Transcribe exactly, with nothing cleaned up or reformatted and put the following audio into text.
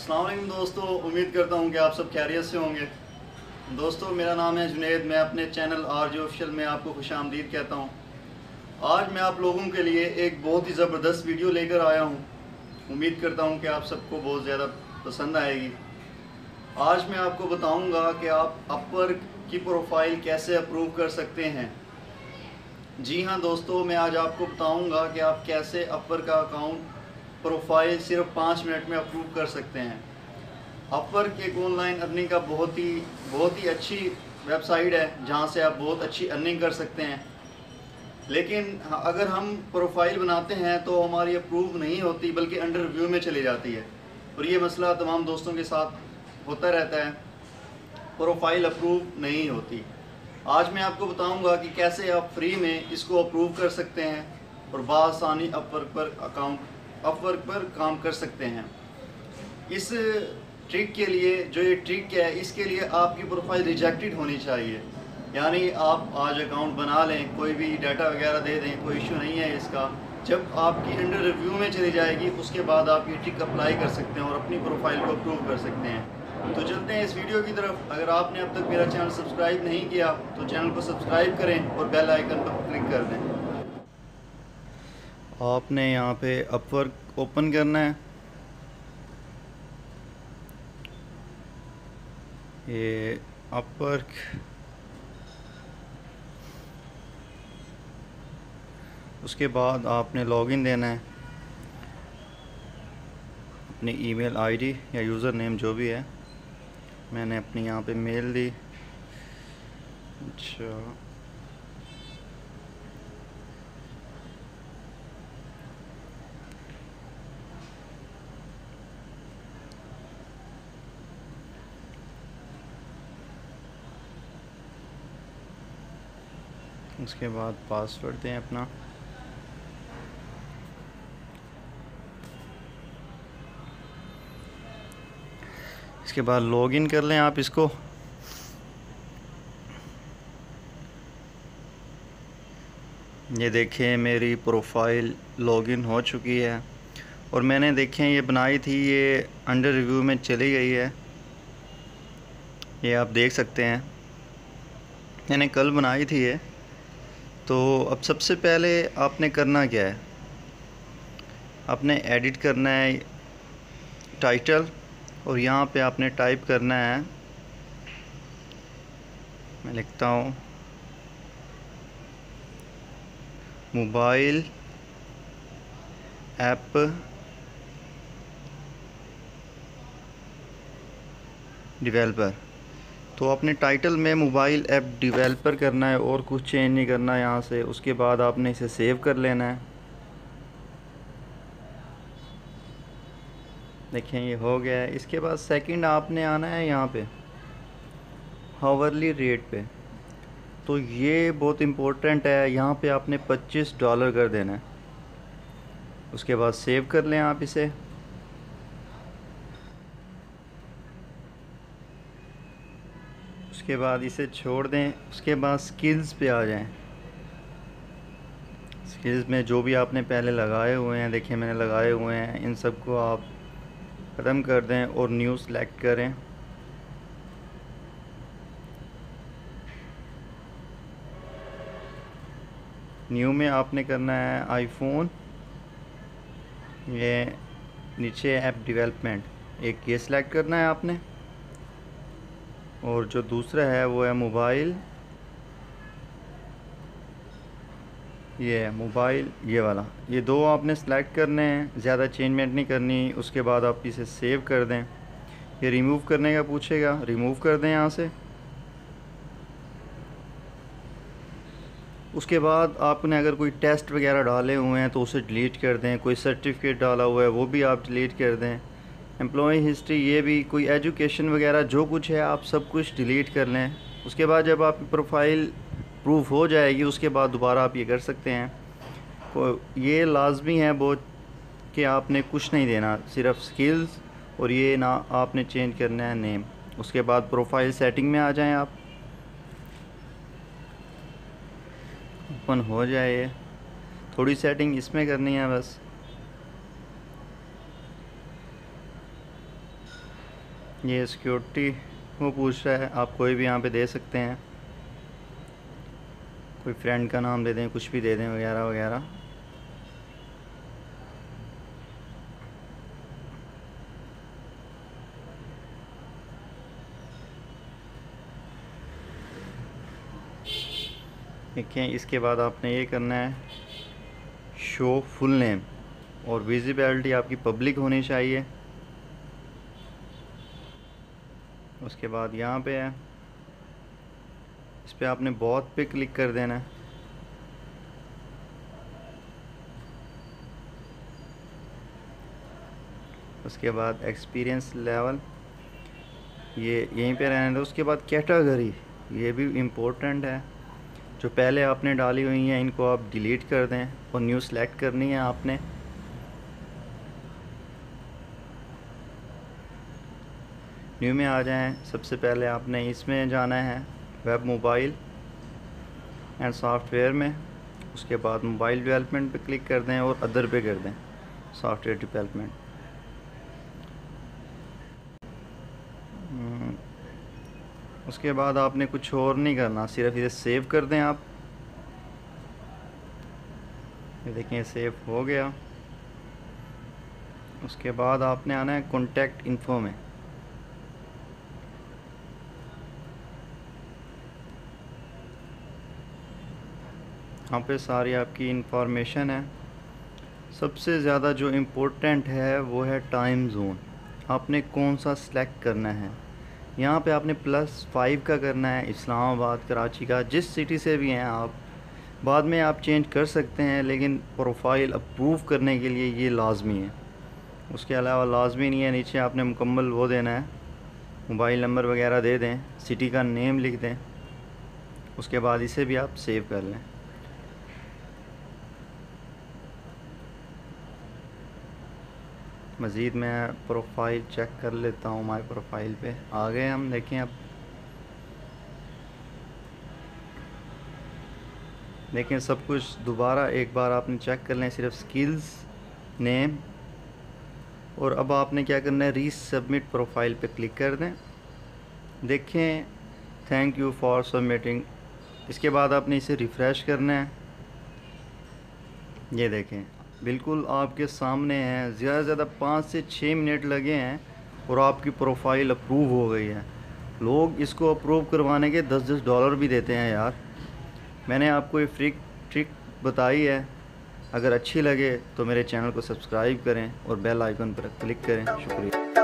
अस्सलाम वालेकुम दोस्तों, उम्मीद करता हूँ कि आप सब खैरियत से होंगे। दोस्तों, मेरा नाम है जुनेद। मैं अपने चैनल आर जे ऑफिशियल में आपको खुशामदीद कहता हूँ। आज मैं आप लोगों के लिए एक बहुत ही ज़बरदस्त वीडियो लेकर आया हूँ। उम्मीद करता हूँ कि आप सबको बहुत ज़्यादा पसंद आएगी। आज मैं आपको बताऊँगा कि आप अपवर्क की प्रोफाइल कैसे अप्रूव कर सकते हैं। जी हाँ दोस्तों, मैं आज आपको बताऊँगा कि आप कैसे अपवर्क का अकाउंट प्रोफाइल सिर्फ पाँच मिनट में अप्रूव कर सकते हैं। अपवर्क एक ऑनलाइन अर्निंग का बहुत ही बहुत ही अच्छी वेबसाइट है जहां से आप बहुत अच्छी अर्निंग कर सकते हैं। लेकिन अगर हम प्रोफाइल बनाते हैं तो हमारी अप्रूव नहीं होती बल्कि अंडर रिव्यू में चली जाती है, और ये मसला तमाम दोस्तों के साथ होता रहता है, प्रोफाइल अप्रूव नहीं होती। आज मैं आपको बताऊंगा कि कैसे आप फ्री में इसको अप्रूव कर सकते हैं और बआसानी अपवर्क पर अकाउंट अपवर्क पर काम कर सकते हैं। इस ट्रिक के लिए जो ये ट्रिक है, इसके लिए आपकी प्रोफाइल रिजेक्टेड होनी चाहिए। यानी आप आज अकाउंट बना लें, कोई भी डाटा वगैरह दे दें, कोई इशू नहीं है इसका। जब आपकी अंडर रिव्यू में चली जाएगी उसके बाद आप ये ट्रिक अप्लाई कर सकते हैं और अपनी प्रोफाइल को अप्रूव कर सकते हैं। तो चलते हैं इस वीडियो की तरफ। अगर आपने अब तक मेरा चैनल सब्सक्राइब नहीं किया तो चैनल को सब्सक्राइब करें और बेल आइकन पर क्लिक कर दें। आपने यहाँ पे अपवर्क ओपन करना है। ये अपवर्क उसके बाद आपने लॉगिन देना है, अपनी ईमेल आईडी या यूज़र नेम जो भी है। मैंने अपनी यहाँ पे मेल दी। अच्छा, उसके बाद पासवर्ड दें अपना। इसके बाद लॉगिन कर लें आप इसको। ये देखें मेरी प्रोफाइल लॉगिन हो चुकी है और मैंने देखें ये बनाई थी, ये अंडर रिव्यू में चली गई है। ये आप देख सकते हैं, मैंने कल बनाई थी ये। तो अब सबसे पहले आपने करना क्या है, आपने एडिट करना है टाइटल, और यहाँ पे आपने टाइप करना है, मैं लिखता हूँ मोबाइल ऐप डेवलपर। तो आपने टाइटल में मोबाइल ऐप डेवलपर करना है और कुछ चेंज नहीं करना है यहाँ से। उसके बाद आपने इसे सेव कर लेना है। देखें ये हो गया है। इसके बाद सेकंड आपने आना है यहाँ पे हावरली रेट पे। तो ये बहुत इम्पोर्टेंट है, यहाँ पे आपने पच्चीस डॉलर कर देना है। उसके बाद सेव कर लें आप इसे। उसके बाद इसे छोड़ दें। उसके बाद स्किल्स पे आ जाएं। स्किल्स में जो भी आपने पहले लगाए हुए हैं, देखिए मैंने लगाए हुए हैं, इन सब को आप ख़त्म कर दें और न्यू सेलेक्ट करें। न्यू में आपने करना है आईफोन, ये नीचे ऐप डेवलपमेंट, एक ये सिलेक्ट करना है आपने, और जो दूसरा है वो है मोबाइल, ये है मोबाइल, ये वाला। ये दो आपने सेलेक्ट करने हैं, ज़्यादा चेंजमेंट नहीं करनी। उसके बाद आप इसे सेव कर दें। ये रिमूव करने का पूछेगा, रिमूव कर दें यहाँ से। उसके बाद आपने अगर कोई टेस्ट वगैरह डाले हुए हैं तो उसे डिलीट कर दें। कोई सर्टिफिकेट डाला हुआ है वो भी आप डिलीट कर दें। एम्प्लॉय हिस्ट्री, ये भी, कोई एजुकेशन वगैरह जो कुछ है आप सब कुछ डिलीट कर लें। उसके बाद जब आपकी प्रोफाइल प्रूफ हो जाएगी उसके बाद दोबारा आप ये कर सकते हैं। को ये लाजमी है बहुत कि आपने कुछ नहीं देना, सिर्फ स्किल्स और ये ना आपने चेंज करना है नेम। उसके बाद प्रोफाइल सेटिंग में आ जाएं आप, ओपन हो जाए। थोड़ी सेटिंग इसमें करनी है बस। ये सिक्योरिटी वो पूछ रहा है, आप कोई भी यहाँ पे दे सकते हैं, कोई फ्रेंड का नाम दे दें, कुछ भी दे दें वगैरह वगैरह। देखें, इसके बाद आपने ये करना है शो फुल नेम, और विजिबिलिटी आपकी पब्लिक होनी चाहिए। उसके बाद यहाँ पे है, इस पर आपने बहुत पे क्लिक कर देना है। उसके बाद एक्सपीरियंस लेवल ये यहीं पे रहने दो। उसके बाद कैटेगरी, ये भी इम्पोर्टेंट है, जो पहले आपने डाली हुई हैं इनको आप डिलीट कर दें और न्यू सेलेक्ट करनी है आपने। न्यू में आ जाएं। सबसे पहले आपने इसमें जाना है वेब मोबाइल एंड सॉफ्टवेयर में। उसके बाद मोबाइल डेवलपमेंट पे क्लिक कर दें और अदर पे कर दें सॉफ्टवेयर डेवलपमेंट। उसके बाद आपने कुछ और नहीं करना, सिर्फ इसे सेव कर दें आप। ये देखें सेव हो गया। उसके बाद आपने आना है कॉन्टैक्ट इन्फो में। यहाँ पे सारी आपकी इंफॉर्मेशन है। सबसे ज़्यादा जो इम्पोर्टेंट है वो है टाइम जोन, आपने कौन सा सिलेक्ट करना है। यहाँ पे आपने प्लस फाइव का करना है, इस्लामाबाद, कराची का, जिस सिटी से भी हैं आप। बाद में आप चेंज कर सकते हैं, लेकिन प्रोफाइल अप्रूव करने के लिए ये लाजमी है। उसके अलावा लाजमी नहीं है। नीचे आपने मुकम्मल वो देना है, मोबाइल नंबर वगैरह दे दें, सिटी का नेम लिख दें। उसके बाद इसे भी आप सेव कर लें। मज़ीद मैं प्रोफाइल चेक कर लेता हूँ। माई प्रोफाइल पे आ गए हम। देखें, अब देखें सब कुछ दोबारा एक बार आपने चेक कर लें, सिर्फ स्किल्स, नेम, और अब आपने क्या करना है, री सबमिट प्रोफाइल पे क्लिक कर दें। देखें, थैंक यू फॉर सबमिटिंग। इसके बाद आपने इसे रिफ़्रेश करना है। ये देखें बिल्कुल आपके सामने है। ज़्यादा से ज़्यादा पाँच से छः मिनट लगे हैं और आपकी प्रोफाइल अप्रूव हो गई है। लोग इसको अप्रूव करवाने के दस दस डॉलर भी देते हैं यार। मैंने आपको ये फ्री ट्रिक बताई है। अगर अच्छी लगे तो मेरे चैनल को सब्सक्राइब करें और बेल आइकन पर क्लिक करें। शुक्रिया।